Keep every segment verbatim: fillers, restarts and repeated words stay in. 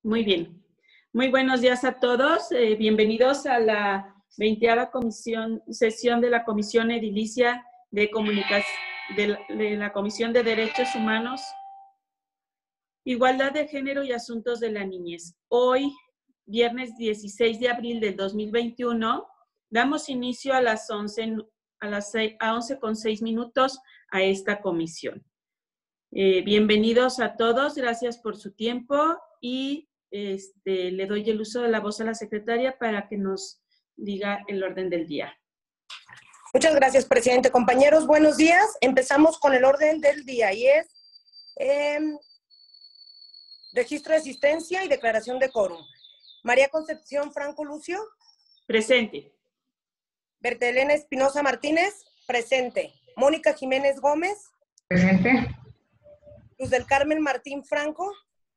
Muy bien. Muy buenos días a todos. Eh, bienvenidos a la veinteava comisión, sesión de la Comisión Edilicia de Comunicación, de, de la Comisión de Derechos Humanos, Igualdad de Género y Asuntos de la Niñez. Hoy, viernes dieciséis de abril del dos mil veintiuno, damos inicio a las once, a las seis, a once con seis minutos a esta comisión. Eh, bienvenidos a todos, gracias por su tiempo y este, le doy el uso de la voz a la secretaria para que nos diga el orden del día. Muchas gracias, presidente. Compañeros, buenos días. Empezamos con el orden del día y es eh, registro de asistencia y declaración de quórum. María Concepción Franco Lucio. Presente. Berta Elena Espinosa Martínez. Presente. Mónica Jiménez Gómez. Presente. Luz del Carmen Martín Franco.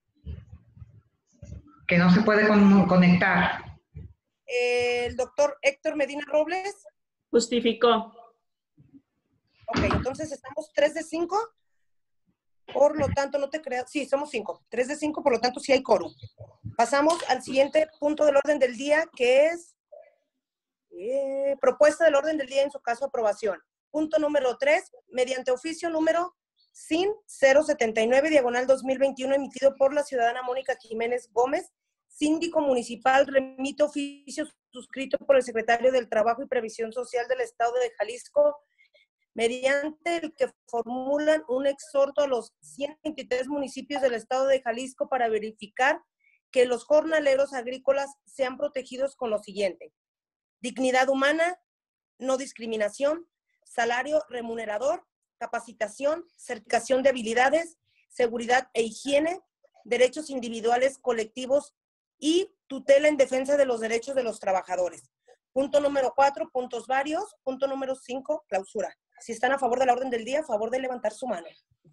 Que no se puede con, conectar. Eh, el doctor Héctor Medina Robles. Justificó. Ok, entonces estamos tres de cinco. Por lo tanto, no te creas. Sí, somos cinco. tres de cinco, por lo tanto, sí hay quórum. Pasamos al siguiente punto del orden del día, que es eh, propuesta del orden del día, en su caso, aprobación. Punto número tres, mediante oficio número S I N cero setenta y nueve, diagonal dos mil veintiuno, emitido por la ciudadana Mónica Jiménez Gómez, síndico municipal, remite oficio suscrito por el secretario del Trabajo y Previsión Social del Estado de Jalisco, mediante el que formulan un exhorto a los ciento veintitrés municipios del Estado de Jalisco para verificar que los jornaleros agrícolas sean protegidos con lo siguiente: dignidad humana, no discriminación, salario remunerador, capacitación, certificación de habilidades, seguridad e higiene, derechos individuales, colectivos y tutela en defensa de los derechos de los trabajadores. Punto número cuatro, puntos varios. Punto número cinco, clausura. Si están a favor de la orden del día, a favor de levantar su mano.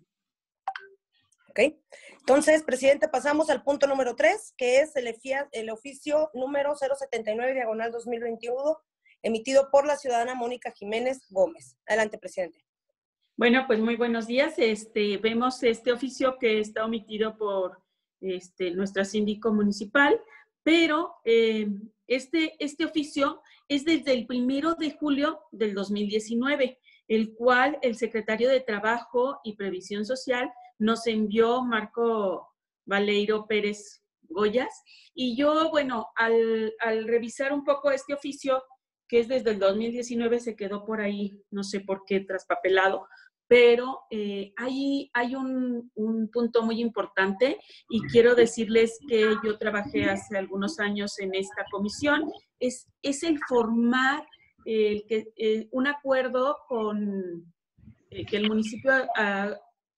¿Ok? Entonces, presidente, pasamos al punto número tres, que es el, el oficio número cero setenta y nueve, diagonal dos mil veintiuno, emitido por la ciudadana Mónica Jiménez Gómez. Adelante, presidente. Bueno, pues muy buenos días. Este, vemos este oficio que está omitido por este, nuestra síndico municipal, pero eh, este, este oficio es desde el primero de julio del dos mil diecinueve, el cual el secretario de Trabajo y Previsión Social nos envió Marco Valeiro Pérez Goyas. Y yo, bueno, al, al revisar un poco este oficio, que es desde el dos mil diecinueve, se quedó por ahí, no sé por qué, traspapelado, pero eh, hay, hay un, un punto muy importante y quiero decirles que yo trabajé hace algunos años en esta comisión, es, es el formar eh, que, eh, un acuerdo con, eh, que el municipio uh,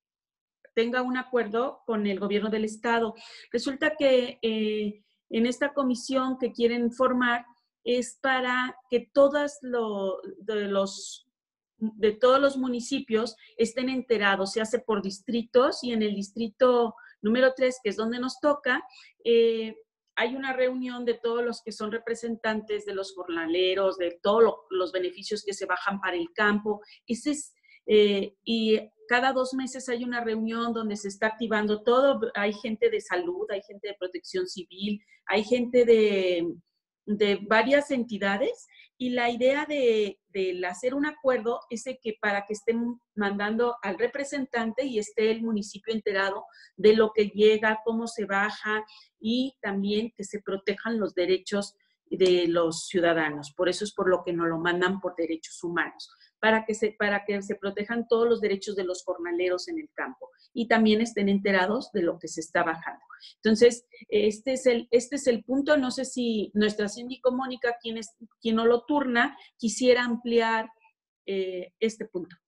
tenga un acuerdo con el gobierno del estado. Resulta que eh, en esta comisión que quieren formar es para que todas lo, de los de todos los municipios estén enterados, se hace por distritos y en el distrito número tres, que es donde nos toca, eh, hay una reunión de todos los que son representantes de los jornaleros, de todos lo, los beneficios que se bajan para el campo. Ese es, eh, y cada dos meses hay una reunión donde se está activando todo, hay gente de salud, hay gente de protección civil, hay gente de, de varias entidades, y la idea de, de hacer un acuerdo es de que para que estén mandando al representante y esté el municipio enterado de lo que llega, cómo se baja, y también que se protejan los derechos de los ciudadanos. Por eso es por lo que nos lo mandan por derechos humanos, para que se, para que se protejan todos los derechos de los jornaleros en el campo y también estén enterados de lo que se está bajando. Entonces, este es el, este es el punto. No sé si nuestra síndico Mónica, quien, es, quien no lo turna, quisiera ampliar eh, este punto.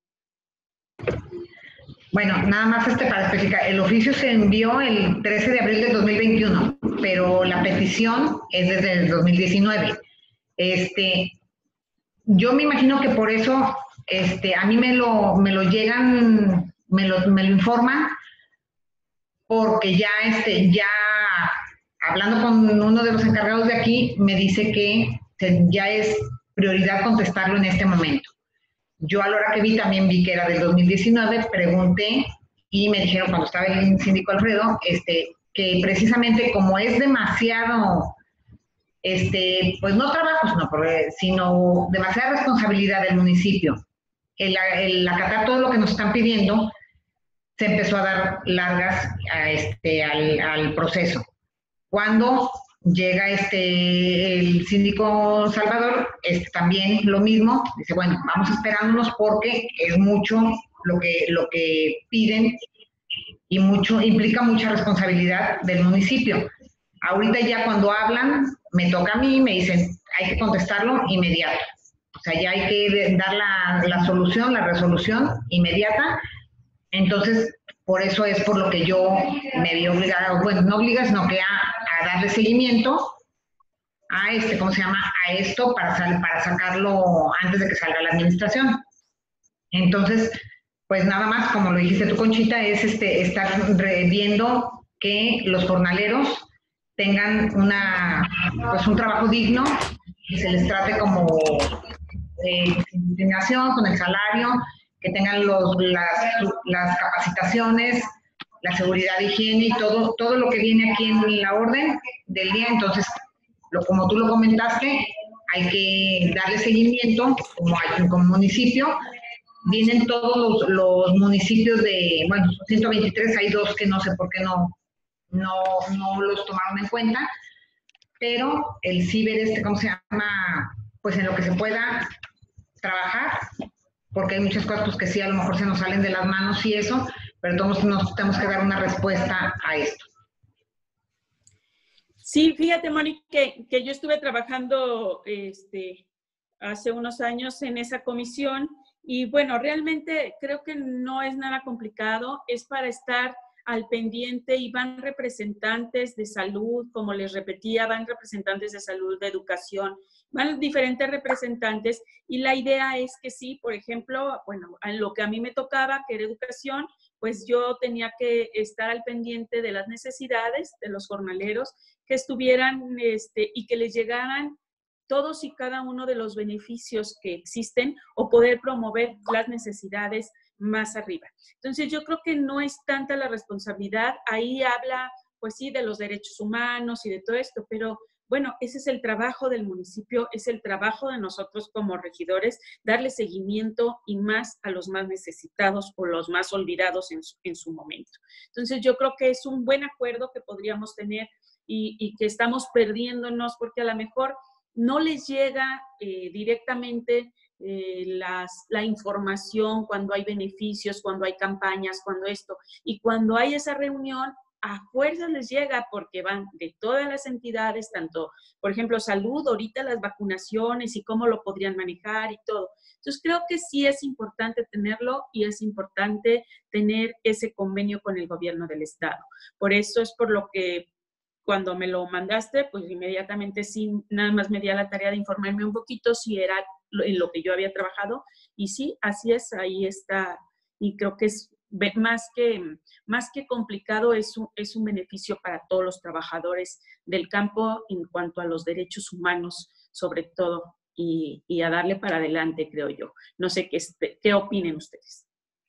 Bueno, nada más este para especificar, el oficio se envió el trece de abril del dos mil veintiuno, pero la petición es desde el dos mil diecinueve. Este, yo me imagino que por eso este, a mí me lo, me lo llegan, me lo, me lo informan, porque ya, este, ya hablando con uno de los encargados de aquí, me dice que ya es prioridad contestarlo en este momento. Yo a la hora que vi también vi que era del dos mil diecinueve, pregunté y me dijeron cuando estaba el síndico Alfredo este, que precisamente como es demasiado, este, pues no trabajo, sino, sino demasiada responsabilidad del municipio, el, el acatar todo lo que nos están pidiendo, se empezó a dar largas a este, al, al proceso. Cuando llega este, el síndico Salvador, es también lo mismo, dice, bueno, vamos esperándonos porque es mucho lo que, lo que piden y mucho, implica mucha responsabilidad del municipio. Ahorita ya cuando hablan, me toca a mí, me dicen, hay que contestarlo inmediato. O sea, ya hay que dar la, la solución, la resolución inmediata. Entonces, por eso es por lo que yo me vi obligada, bueno, no obligada, sino que a, a darle seguimiento a este, ¿cómo se llama? A esto para, sal, para sacarlo antes de que salga la administración. Entonces, pues nada más, como lo dijiste tú, Conchita, es este, estar viendo que los jornaleros tengan una, pues un trabajo digno y se les trate como eh, sin discriminación, con el salario, que tengan los, las, las capacitaciones, la seguridad de higiene y todo, todo lo que viene aquí en la orden del día. Entonces, lo, como tú lo comentaste, hay que darle seguimiento como, hay, como municipio. Vienen todos los, los municipios de, bueno, ciento veintitrés, hay dos que no sé por qué no, no, no los tomaron en cuenta, pero el ciber, este, ¿cómo se llama? Pues en lo que se pueda trabajar, porque hay muchas cosas pues, que sí a lo mejor se nos salen de las manos y eso, pero todos nos tenemos que dar una respuesta a esto. Sí, fíjate, Mónica, que, que yo estuve trabajando este, hace unos años en esa comisión y bueno, realmente creo que no es nada complicado, es para estar al pendiente y van representantes de salud, como les repetía, van representantes de salud, de educación, van diferentes representantes y la idea es que sí, por ejemplo, bueno, en lo que a mí me tocaba, que era educación, pues yo tenía que estar al pendiente de las necesidades de los jornaleros que estuvieran este, y que les llegaran todos y cada uno de los beneficios que existen o poder promover las necesidades más arriba. Entonces yo creo que no es tanta la responsabilidad, ahí habla pues sí de los derechos humanos y de todo esto, pero bueno, ese es el trabajo del municipio, es el trabajo de nosotros como regidores, darle seguimiento y más a los más necesitados o los más olvidados en su, en su momento. Entonces yo creo que es un buen acuerdo que podríamos tener y, y que estamos perdiéndonos porque a lo mejor no les llega eh, directamente eh, las, la información cuando hay beneficios, cuando hay campañas, cuando esto. Y cuando hay esa reunión, a fuerzas les llega porque van de todas las entidades, tanto, por ejemplo, salud, ahorita las vacunaciones y cómo lo podrían manejar y todo. Entonces, creo que sí es importante tenerlo y es importante tener ese convenio con el gobierno del estado. Por eso es por lo que cuando me lo mandaste, pues inmediatamente sí, nada más me di a la tarea de informarme un poquito si era en lo que yo había trabajado. Y sí, así es, ahí está. Y creo que es más que, más que complicado, es un, es un beneficio para todos los trabajadores del campo en cuanto a los derechos humanos, sobre todo, y, y a darle para adelante, creo yo. No sé qué, qué opinen ustedes.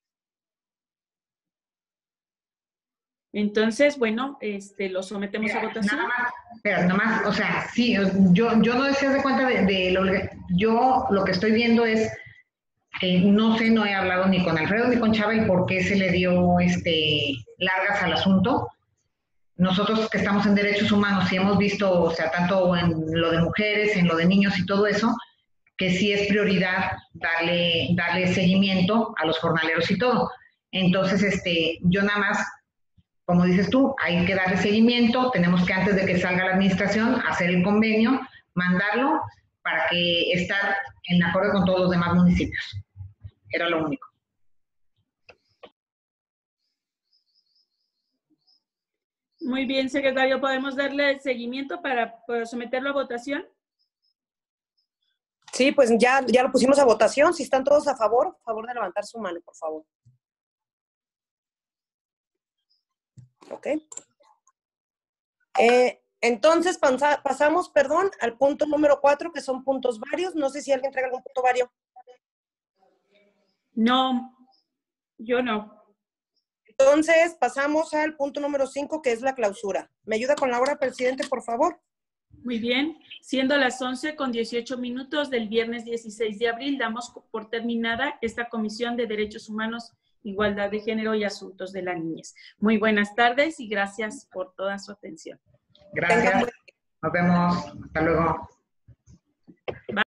Entonces, bueno, este, lo sometemos Mira, a votación. Nada más, pero nada más, o sea, sí, yo, yo no decía de cuenta de, de lo, yo lo que estoy viendo es, eh, no sé, no he hablado ni con Alfredo ni con Chávez por qué se le dio este, largas al asunto. Nosotros que estamos en derechos humanos y hemos visto, o sea, tanto en lo de mujeres, en lo de niños y todo eso, que sí es prioridad darle, darle seguimiento a los jornaleros y todo. Entonces, este, yo nada más, como dices tú, hay que darle seguimiento, tenemos que antes de que salga la administración hacer el convenio, mandarlo para que estar en acuerdo con todos los demás municipios. Era lo único. Muy bien, secretario, ¿podemos darle seguimiento para, para someterlo a votación? Sí, pues ya, ya lo pusimos a votación. Si están todos a favor, a favor de levantar su mano, por favor. Ok. Eh, entonces pasa, pasamos, perdón, al punto número cuatro, que son puntos varios. No sé si alguien trae algún punto vario. No, yo no. Entonces, pasamos al punto número cinco, que es la clausura. ¿Me ayuda con la hora, presidente, por favor? Muy bien, siendo las once con dieciocho minutos del viernes dieciséis de abril, damos por terminada esta Comisión de Derechos Humanos, Igualdad de Género y Asuntos de la Niñez. Muy buenas tardes y gracias por toda su atención. Gracias. Nos vemos. Hasta luego.